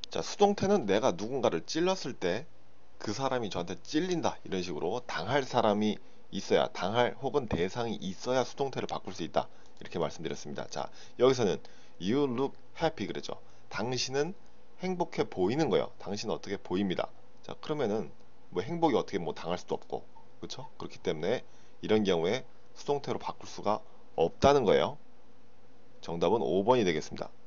자, 수동태는 내가 누군가를 찔렀을 때 그 사람이 저한테 찔린다 이런 식으로 당할 사람이 있어야, 당할 혹은 대상이 있어야 수동태를 바꿀 수 있다 이렇게 말씀드렸습니다. 자, 여기서는 you look happy 그랬죠. 당신은 행복해 보이는 거예요. 당신은 어떻게 보입니다. 자, 그러면은 뭐 행복이 어떻게 뭐 당할 수도 없고, 그렇죠? 그렇기 때문에 이런 경우에 수동태로 바꿀 수가 없다는 거예요. 정답은 5번이 되겠습니다.